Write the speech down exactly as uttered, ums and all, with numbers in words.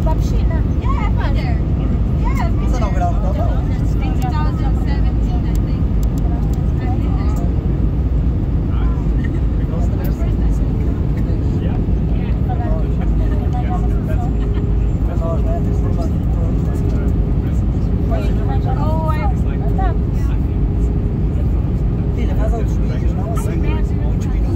Babshina. Yeah, I've been there. Yeah, I've been Saan ako ground daw? twenty seventeen, I think. I've been there. Oh, I... Filha, faz outros vídeos, não assim. vinte minutos.